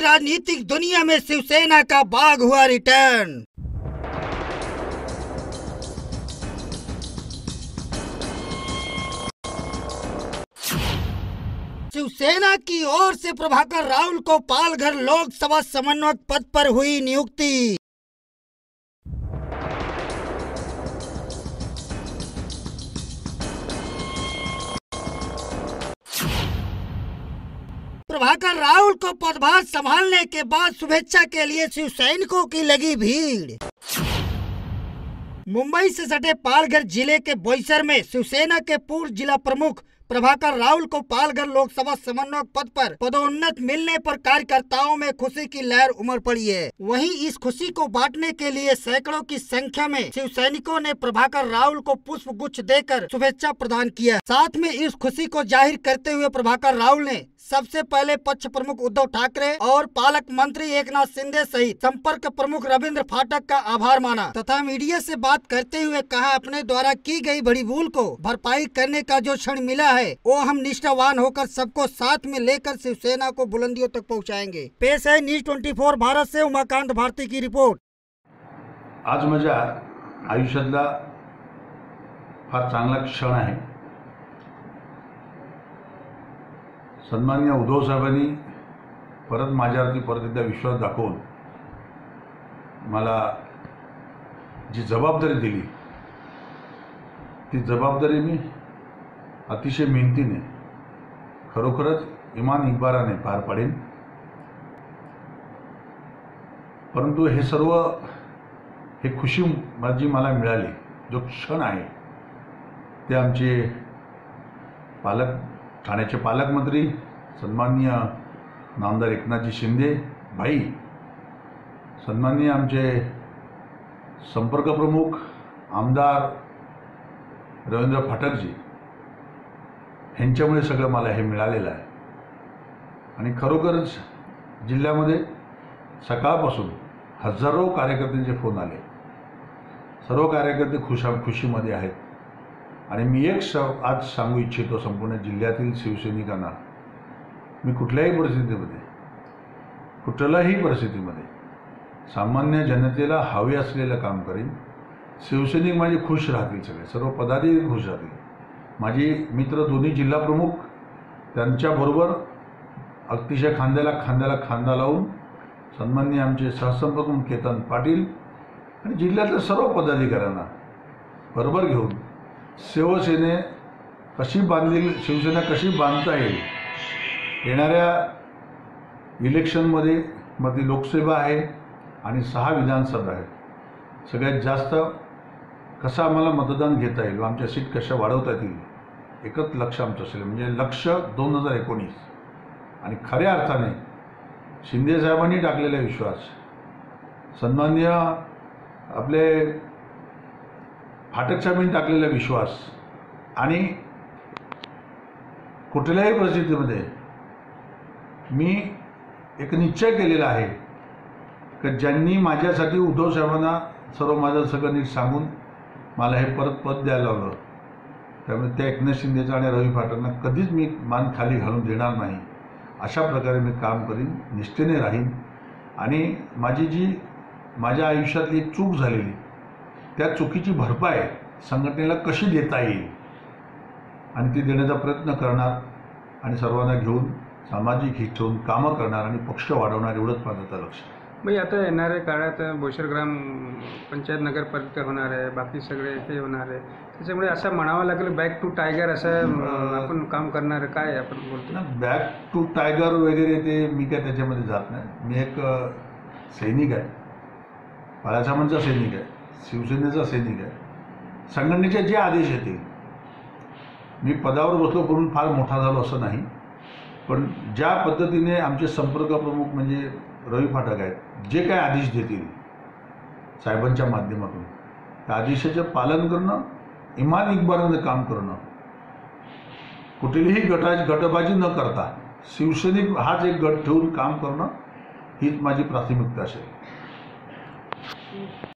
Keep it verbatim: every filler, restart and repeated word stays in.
राजनीतिक दुनिया में शिवसेना का बाघ हुआ रिटर्न। शिवसेना की ओर से प्रभाकर राहुल को पालघर लोकसभा समन्वयक पद पर हुई नियुक्ति। प्रभाकर राहुल को पदभार संभालने के बाद शुभेच्छा के लिए शिव सैनिकों की लगी भीड़। मुंबई से सटे पालघर जिले के बोईसर में शिवसेना के पूर्व जिला प्रमुख प्रभाकर राहुल को पालघर लोकसभा समन्वयक पद पर पदोन्नत मिलने पर कार्यकर्ताओं में खुशी की लहर उमड़ पड़ी है। वहीं इस खुशी को बांटने के लिए सैकड़ों की संख्या में शिव सैनिकों ने प्रभाकर राहुल को पुष्प गुच्छ देकर शुभेच्छा प्रदान किया। साथ में इस खुशी को जाहिर करते हुए प्रभाकर राहुल ने सबसे पहले पक्ष प्रमुख उद्धव ठाकरे और पालक मंत्री एकनाथ शिंदे सहित संपर्क प्रमुख रविंद्र फाटक का आभार माना तथा मीडिया से बात करते हुए कहा, अपने द्वारा की गई बड़ी भूल को भरपाई करने का जो क्षण मिला है वो हम निष्ठावान होकर सबको साथ में लेकर शिवसेना को बुलंदियों तक पहुंचाएंगे। पेश है न्यूज ट्वेंटी फोर भारत से उमाकांत भारती की रिपोर्ट। आज माझ्या आयुष्यातला फार चांगला क्षण आहे। सन्माननीय उद्धव साहेबांनी परत माझ्यावरती परत एकदा विश्वास दाखवून मला जी जबाबदारी दिली ती जबाबदारी मी अतिशय मेहनतीने खरोखरच इमान इकबाराने पार पाडेन। परंतु हे सर्व हे खुशी जी मला मिळाली जो क्षण आहे ते आमचे पालक ठाण्याचे पालकमंत्री सन्माननीय नामदार एकनाथजी शिंदे भाई, सन्माननीय आमचे संपर्क प्रमुख आमदार रवींद्र फाटकजी यांच्यामुळे सगळं मला हे मिळालेलं आहे। आणि खरोखरच जिल्ह्यामध्ये सकाळपासून हजारो कार्यकर्त्यांचे फोन आले। सर्व कार्यकर्ते खुशा खुशीमध्ये आहेत। आणि मी एक आज सांगू इच्छितो संपूर्ण जिल्ह्यातील शिवसैनिकांना, मी कुठल्याही परिस्थितीमध्ये कुठल्याही परिस्थितीमध्ये सामान्य जनतेला हवे असलेलं काम करीन। शिवसैनिक माझे खुश राहतील, सगळे सर्व पदाधिकारी खुश राहतील। माझी मित्र दोन्ही जिल्हा प्रमुख त्यांच्याबरोबर अतिशय खांद्याला खांद्याला खांदा लावून सन्माननीय आमचे सहसंपर्क केतन पाटील आणि जिल्ह्यातल्या सर्व पदाधिकाऱ्यांना बरोबर घेऊन शिवसेने कशी बांधली शिवसेना कशी बांधता येईल, येणाऱ्या इलेक्शनमध्ये मध्ये लोकसभा आहे आणि सहा विधानसभा आहेत। सगळ्यात जास्त कसं आम्हाला मतदान घेता येईल, आमच्या सीट कशा वाढवता येतील एकच लक्ष आमचं असेल, म्हणजे लक्ष दोन हजार एकोणीस। आणि खऱ्या अर्थाने शिंदे साहेबांनी टाकलेला विश्वास, सन्माननीय आपले फाटक साहेबांनी टाकलेला विश्वास आणि कुठल्याही परिस्थितीमध्ये मी एक निश्चय केलेला आहे की ज्यांनी माझ्यासाठी उद्धव साहेबांना सर्व माझं सगळं नीट सांगून मला हे परत पद द्यायला लावलं, त्यामुळे त्या एकनाथ शिंदेचा आणि रवी फाटकांना कधीच मी मान खाली घालून देणार नाही। अशा प्रकारे मी काम करीन, निष्ठेने राहीन आणि माझी जी माझ्या आयुष्यातली एक चूक झालेली त्या चुकीची भरपाई संघटनेला कशी देता येईल आणि ती देण्याचा प्रयत्न करणार आणि सर्वांना घेऊन सामाजिक हित ठेवून कामं करणार आणि पक्ष वाढवणार एवढंच माझं लक्ष आहे। मग आता येणाऱ्या काळात बोईसर ग्राम पंचायत नगरपालिका होणार आहे, बाकी सगळे हे होणार आहे, त्याच्यामुळे असं म्हणावं लागेल बॅक टू टायगर असं आपण काम करणार काय आपण बोलतो ना। बॅक टू टायगर वगैरे ते मी काय त्याच्यामध्ये जात नाही। मी एक सैनिक आहे, बाळासाहेबांचा सैनिक आहे, शिवसेनेचा सैनिक आहे। संघटनेचे जे आदेश येतील, मी पदावर बसलो करून फार मोठा झालो असं नाही, पण ज्या पद्धतीने आमचे संपर्क प्रमुख म्हणजे रवी फाटक आहेत, जे काय आदेश देतील साहेबांच्या माध्यमातून त्या आदेशाचे पालन करणं, इमान इकबाराने काम करणं, कुठलीही गटा गटबाजी न करता शिवसैनिक हाच एक गट ठेवून काम करणं हीच माझी प्राथमिकता असेल।